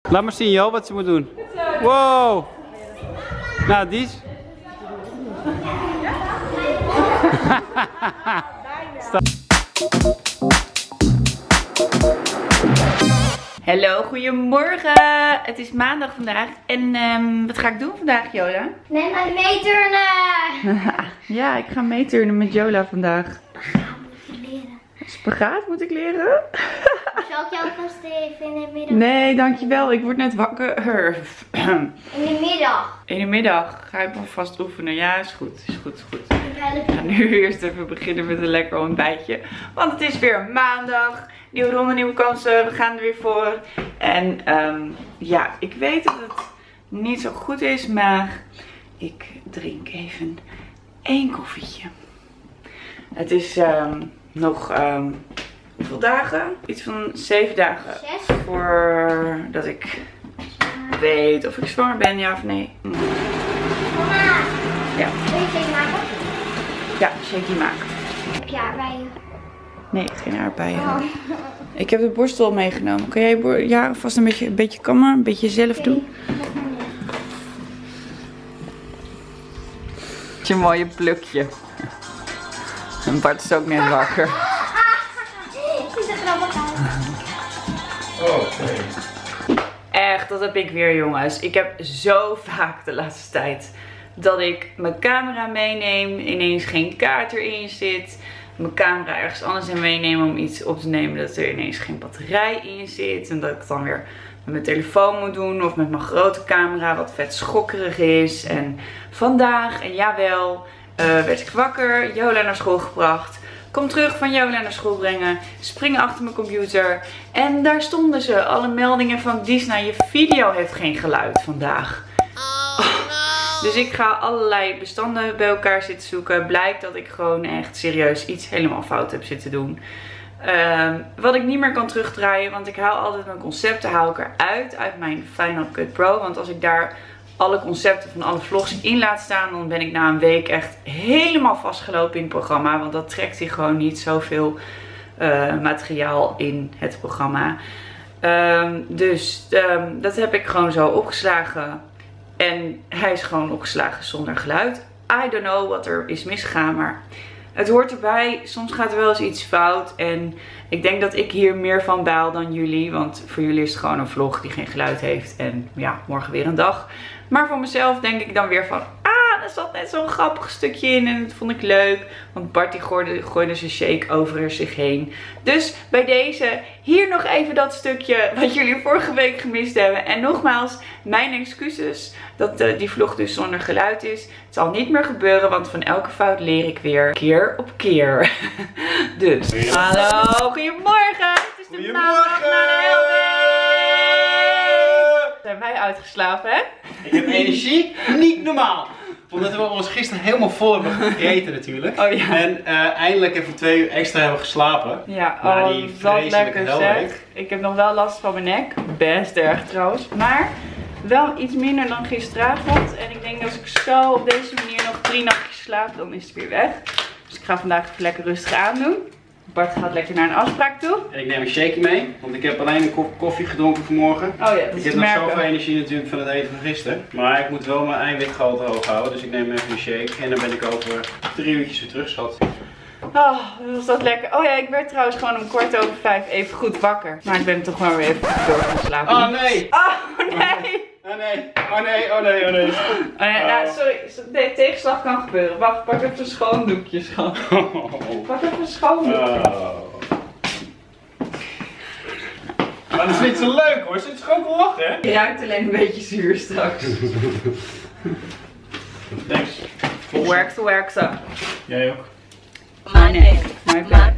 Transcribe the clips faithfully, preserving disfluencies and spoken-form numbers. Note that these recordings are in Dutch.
Laat maar zien, Jo, wat ze moet doen. Wow. Nou, die is... Hallo, goedemorgen. Het is maandag vandaag. En um, wat ga ik doen vandaag, Jola? Nee, maar meeturnen. Ja, ik ga meeturnen met Jola vandaag. Spagaat moet je leren. Spagaat moet ik leren? Zal ik jou vast even in de middag? Nee, dankjewel. Ik word net wakker. In de middag. In de middag ga ik me vast oefenen. Ja, is goed. Is goed, is goed. Ik ga nu eerst even beginnen met een lekker ontbijtje. Want het is weer maandag. Nieuwe ronde, nieuwe kansen. We gaan er weer voor. En um, ja, ik weet dat het niet zo goed is. Maar ik drink even één koffietje. Het is um, nog... Um, hoeveel dagen? Iets van zeven dagen. Zes? Voordat ik weet of ik zwanger ben, ja of nee. Mama. Ja. Wil je shake maken? Ja, shaky maken. Heb je aardbeien? Nee, ik heb geen aardbeien. Oh. Ik heb de borstel meegenomen. Kan jij je ja, vast een beetje, een beetje kammen? Een beetje zelf doen? Je mooie plukje. En Bart is ook net wakker. Ziet er grappig uit. Oh, nee. Echt, dat heb ik weer, jongens. Ik heb zo vaak de laatste tijd dat ik mijn camera meeneem, ineens geen kaart erin zit. Mijn camera ergens anders in meeneem om iets op te nemen, dat er ineens geen batterij in zit. En dat ik het dan weer met mijn telefoon moet doen of met mijn grote camera, wat vet schokkerig is. En vandaag, en jawel, uh, werd ik wakker, Jola naar school gebracht. Kom terug van Jola naar school brengen. Spring achter mijn computer. En daar stonden ze. Alle meldingen van Disney. Je video heeft geen geluid vandaag. Oh, no. Dus ik ga allerlei bestanden bij elkaar zitten zoeken. Blijkt dat ik gewoon echt serieus iets helemaal fout heb zitten doen. Um, wat ik niet meer kan terugdraaien. Want ik haal altijd mijn concepten haal ik eruit. Uit mijn Final Cut Pro. Want als ik daar alle concepten van alle vlogs in laat staan, dan ben ik na een week echt helemaal vastgelopen in het programma. Want dat trekt hij gewoon niet zoveel uh, materiaal in het programma. Um, dus um, dat heb ik gewoon zo opgeslagen. En hij is gewoon opgeslagen zonder geluid. I don't know wat er is misgegaan, maar het hoort erbij. Soms gaat er wel eens iets fout. En ik denk dat ik hier meer van baal dan jullie. Want voor jullie is het gewoon een vlog die geen geluid heeft. En ja, morgen weer een dag. Maar voor mezelf denk ik dan weer van, ah, er zat net zo'n grappig stukje in en dat vond ik leuk. Want Bart die gooide, gooide zijn shake over zich heen. Dus bij deze, hier nog even dat stukje wat jullie vorige week gemist hebben. En nogmaals, mijn excuses dat uh, die vlog dus zonder geluid is. Het zal niet meer gebeuren, want van elke fout leer ik weer keer op keer. Dus, hallo, goedemorgen. Het is de maandag na de hele week. Zijn wij uitgeslapen, hè? Ik heb energie, niet normaal. Omdat we ons gisteren helemaal vol hebben gegeten natuurlijk. Oh ja. En uh, eindelijk even twee uur extra hebben geslapen. Ja, na oh, die wat vreselijke lekker zeg. helweek. Ik heb nog wel last van mijn nek. Best erg trouwens. Maar wel iets minder dan gisteravond. En ik denk dat als ik zo op deze manier nog drie nachtjes slaap, dan is het weer weg. Dus ik ga vandaag even lekker rustig aandoen. Bart gaat lekker naar een afspraak toe. En ik neem een shake mee, want ik heb alleen een kop koffie gedronken vanmorgen. Oh ja, dat is ik heb nog zoveel energie natuurlijk van het eten van gisteren. Maar ik moet wel mijn eiwitgehalte hoog houden, dus ik neem even een shake. En dan ben ik over drie uurtjes weer terug, schat. Oh, was dat lekker. Oh ja, ik werd trouwens gewoon om kwart over vijf even goed wakker. Maar ik ben toch maar weer even door gaan slapen. Oh nee! Oh nee! Oh nee, oh nee, oh nee, oh nee. Oh nee, nou, sorry, de tegenslag kan gebeuren. Wacht, pak even een schoon doekje, schat. Pak even een schoon doekje. Oh. Maar dat is niet zo leuk hoor, ze is gewoon te lachen hè? Je ruikt alleen een beetje zuur straks. Thanks. Werk to werk zo. Jij ook. Oh nee, my bad.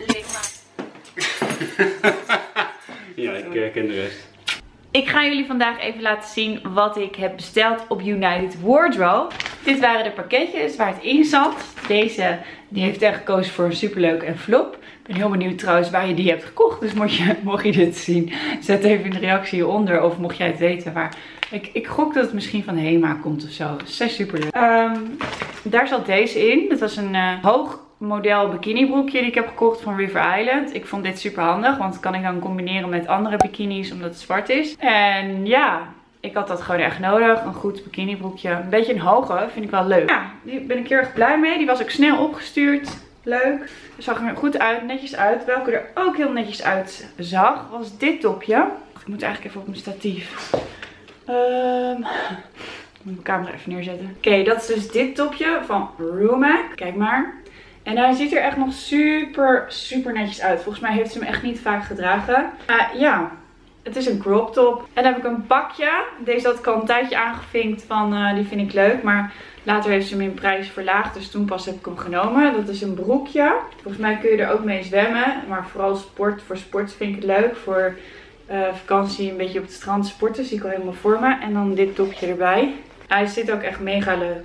Ja, ik uh, ken de rest. Ik ga jullie vandaag even laten zien wat ik heb besteld op United Wardrobe. Dit waren de pakketjes waar het in zat. Deze die heeft echt gekozen voor een superleuk envelop. Ik ben heel benieuwd trouwens waar je die hebt gekocht. Dus mocht je, mocht je dit zien, zet even in de reactie hieronder. Of mocht jij het weten waar. Ik, ik gok dat het misschien van Hema komt of zo. Dat is super leuk. Um, daar zat deze in. Dat was een uh, hoog model bikini broekje die ik heb gekocht van River Island. Ik vond dit super handig, want dat kan ik dan combineren met andere bikinis omdat het zwart is. En ja, ik had dat gewoon echt nodig. Een goed bikini broekje. Een beetje een hoge, vind ik wel leuk. Ja, die ben ik heel erg blij mee. Die was ook snel opgestuurd. Leuk. Het zag er goed uit, netjes uit. Welke er ook heel netjes uit zag, was dit topje. Ik moet eigenlijk even op mijn statief. Um, ik moet mijn camera even neerzetten. Oké, okay, dat is dus dit topje van Rumac. Kijk maar. En hij ziet er echt nog super, super netjes uit. Volgens mij heeft ze hem echt niet vaak gedragen. Uh, ja, het is een crop top. En dan heb ik een pakje. Deze had ik al een tijdje aangevinkt van, uh, die vind ik leuk. Maar later heeft ze hem in prijs verlaagd. Dus toen pas heb ik hem genomen. Dat is een broekje. Volgens mij kun je er ook mee zwemmen. Maar vooral sport. Voor sport vind ik het leuk. Voor uh, vakantie een beetje op het strand sporten. Zie ik al helemaal voor me. En dan dit topje erbij. Hij zit ook echt mega leuk.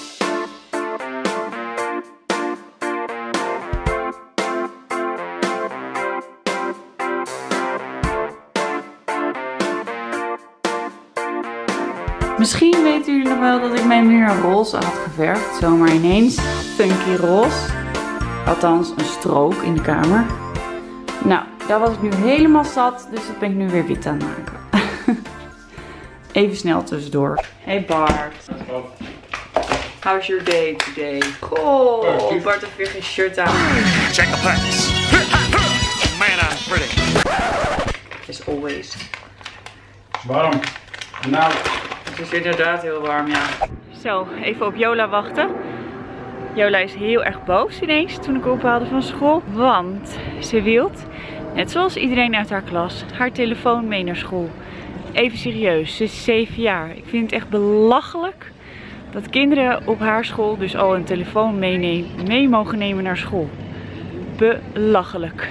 Misschien weten jullie nog wel dat ik mijn muur roze had geverfd. Zomaar ineens. Funky roze. Althans een strook in de kamer. Nou, daar was ik nu helemaal zat. Dus dat ben ik nu weer wit aan het maken. Even snel tussendoor. Hey Bart. How's your day today? Goh, Bart heeft weer geen shirt aan. Check the packs. Man, I'm pretty. As always. Warm. Nou. Het is inderdaad heel warm, ja. Zo, even op Jola wachten. Jola is heel erg boos ineens toen ik ophaalde van school. Want ze wil, net zoals iedereen uit haar klas, haar telefoon mee naar school. Even serieus, ze is zeven jaar. Ik vind het echt belachelijk dat kinderen op haar school dus al een telefoon mee, mee mogen nemen naar school. Belachelijk.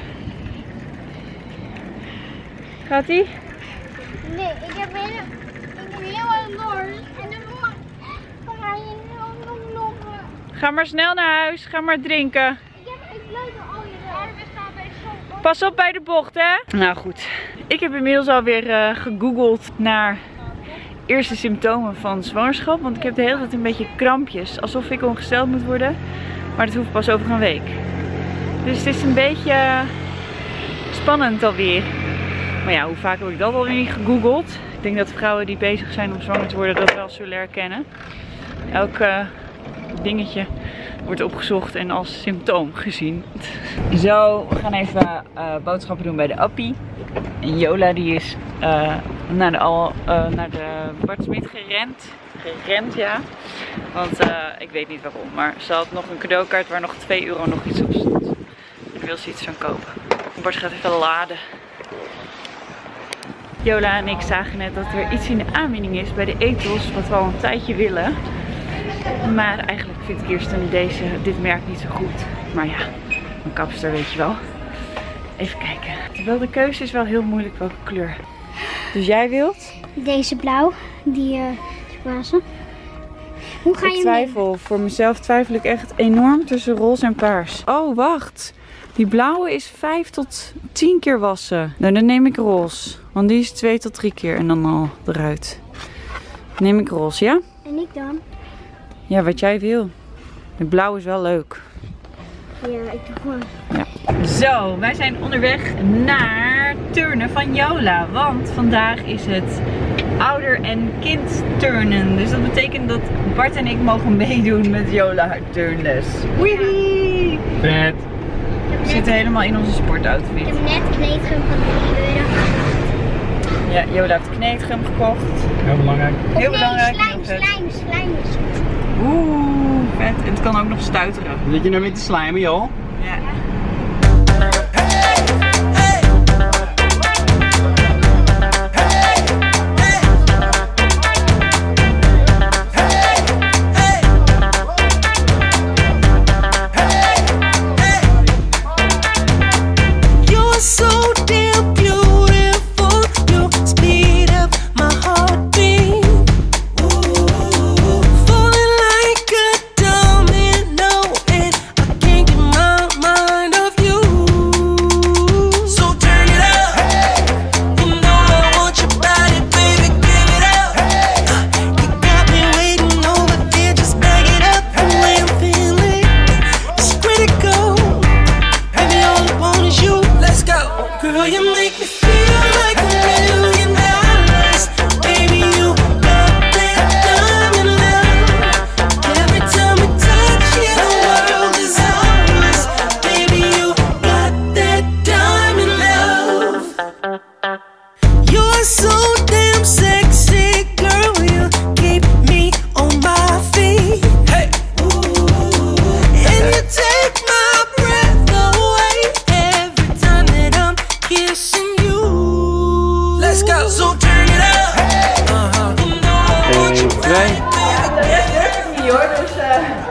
Gaat ie? Nee, ik heb heel, ik heb heel erg dorst. En dan ga je nog nog. Ga maar snel naar huis, ga maar drinken. Ik heb ik leuk al je armen staan bij de zon. Pas op bij de bocht, hè? Nou goed, ik heb inmiddels alweer uh, gegoogeld naar eerste symptomen van zwangerschap. Want ik heb de hele tijd een beetje krampjes, alsof ik ongesteld moet worden. Maar dat hoeft pas over een week. Dus het is een beetje spannend alweer. Maar ja, hoe vaak heb ik dat alweer niet gegoogeld? Ik denk dat vrouwen die bezig zijn om zwanger te worden dat wel zullen herkennen. Elk uh, dingetje wordt opgezocht en als symptoom gezien. Zo, we gaan even uh, boodschappen doen bij de Appie. En Jola die is uh, naar de, al, uh, naar de Bart Smit gerend. Gerend, ja. Want uh, ik weet niet waarom. Maar ze had nog een cadeaukaart waar nog twee euro nog iets op stond. En daar wil ze iets van kopen. Bart gaat even laden. Jola en ik zagen net dat er iets in de aanbieding is bij de Ethos, wat we al een tijdje willen. Maar eigenlijk vind ik eerst deze, dit merk niet zo goed. Maar ja, mijn kapster weet je wel. Even kijken. Terwijl de keuze is wel heel moeilijk welke kleur. Dus jij wilt? Deze blauw, die uh, glazen. Hoe ga je Ik twijfel, voor mezelf twijfel ik echt enorm tussen roze en paars. Oh, wacht. Die blauwe is vijf tot tien keer wassen. Nou, dan neem ik roze. Want die is twee tot drie keer en dan al eruit. Dan neem ik roze, ja? En ik dan? Ja, wat jij wil. De blauw is wel leuk. Ja, ik doe gewoon. Ja. Zo, wij zijn onderweg naar turnen van Jola. Want vandaag is het ouder- en kindturnen. Dus dat betekent dat Bart en ik mogen meedoen met Jola haar turnles. Wee! Vet. We zitten helemaal in onze sportoutfit. Ik heb net kneedgum van drie euro gehaald. Ja, Jola heeft kneedgum gekocht. Heel belangrijk. Of Heel nee, belangrijk. slijm, heel vet. slijm, slijm is goed. Oeh, vet. En het kan ook nog stuiteren. Zit je nou met te slijmen, joh? Ja. Mind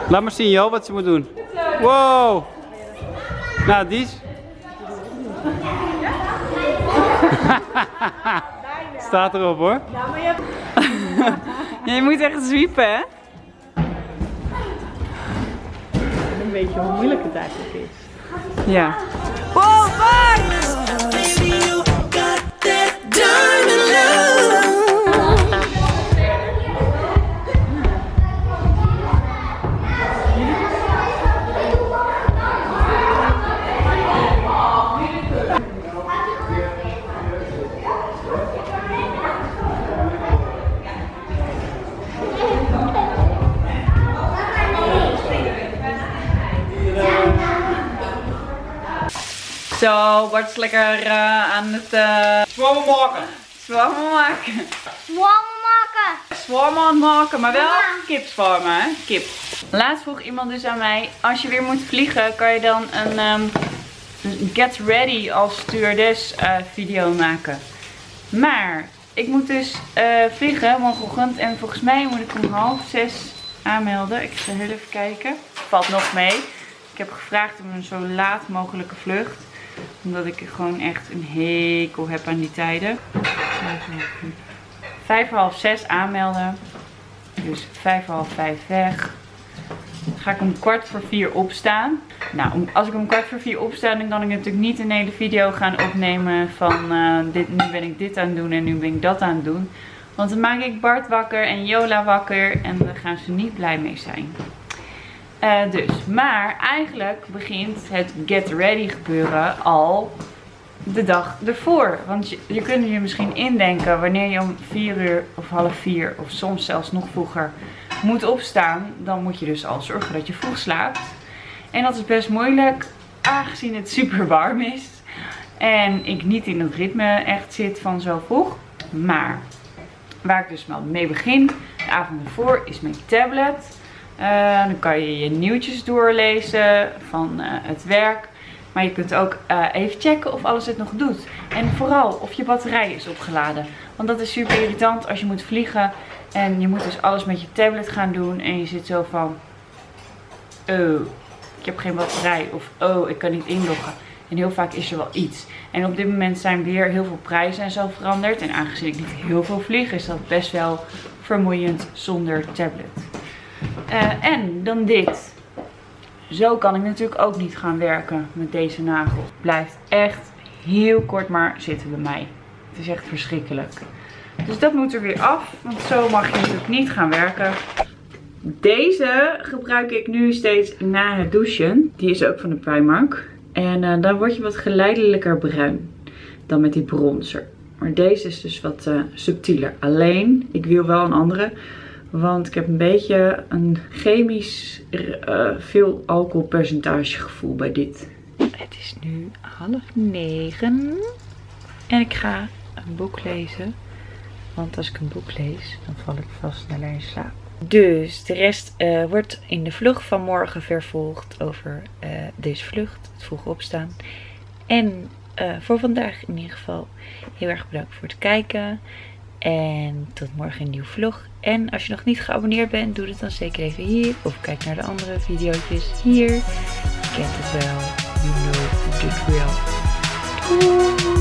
Laat maar zien, Jo, wat ze moet doen. Wow! Nou, die is... Staat erop hoor. Ja, maar je hebt... ja, je moet echt zwiepen, hè? Een beetje hoe moeilijk het eigenlijk is. Ja. Wow, bye! Zo, Bart is lekker uh, aan het uh, Zwammen maken! zwammen maken. Zwammen maken. Zwammen aan het maken, maar wel kipswarmen, hè? Kip. Laatst vroeg iemand dus aan mij, als je weer moet vliegen, kan je dan een um, get ready als stewardess uh, video maken. Maar ik moet dus uh, vliegen morgenochtend en volgens mij moet ik om half zes aanmelden. Ik ga heel even kijken. Valt nog mee. Ik heb gevraagd om een zo laat mogelijke vlucht. Omdat ik gewoon echt een hekel heb aan die tijden. Vijf voor half zes aanmelden. Dus vijf voor half vijf weg. Dan ga ik om kwart voor vier opstaan. Nou, om, als ik om kwart voor vier opsta, dan kan ik natuurlijk niet een hele video gaan opnemen van uh, dit, nu ben ik dit aan het doen en nu ben ik dat aan het doen. Want dan maak ik Bart wakker en Jola wakker en daar gaan ze niet blij mee zijn. Uh, dus, maar eigenlijk begint het get ready gebeuren al de dag ervoor. Want je, je kunt je misschien indenken wanneer je om vier uur of half vier of soms zelfs nog vroeger moet opstaan. Dan moet je dus al zorgen dat je vroeg slaapt. En dat is best moeilijk aangezien het super warm is. En ik niet in het ritme echt zit van zo vroeg. Maar waar ik dus wel mee begin, de avond ervoor, is mijn tablet. Uh, dan kan je je nieuwtjes doorlezen van uh, het werk. Maar je kunt ook uh, even checken of alles het nog doet. En vooral of je batterij is opgeladen. Want dat is super irritant als je moet vliegen. En je moet dus alles met je tablet gaan doen. En je zit zo van... Oh, ik heb geen batterij. Of oh, ik kan niet inloggen. En heel vaak is er wel iets. En op dit moment zijn weer heel veel prijzen en zo veranderd. En aangezien ik niet heel veel vlieg, is dat best wel vermoeiend zonder tablet. Uh, en dan dit. Zo kan ik natuurlijk ook niet gaan werken met deze nagel. Het blijft echt heel kort maar zitten bij mij. Het is echt verschrikkelijk. Dus dat moet er weer af. Want zo mag je natuurlijk niet gaan werken. Deze gebruik ik nu steeds na het douchen. Die is ook van de Primark. En uh, dan word je wat geleidelijker bruin. Dan met die bronzer. Maar deze is dus wat uh, subtieler. Alleen, ik wil wel een andere. Want ik heb een beetje een chemisch uh, veel alcoholpercentage gevoel bij dit. Het is nu half negen. En ik ga een boek lezen. Want als ik een boek lees, dan val ik vast sneller in slaap. Dus de rest uh, wordt in de vlog van morgen vervolgd over uh, deze vlucht. Het vroeg opstaan. En uh, voor vandaag in ieder geval heel erg bedankt voor het kijken. En tot morgen een nieuwe vlog. En als je nog niet geabonneerd bent, doe het dan zeker even hier. Of kijk naar de andere video's hier. Je kent het wel. You know the drill. Doei!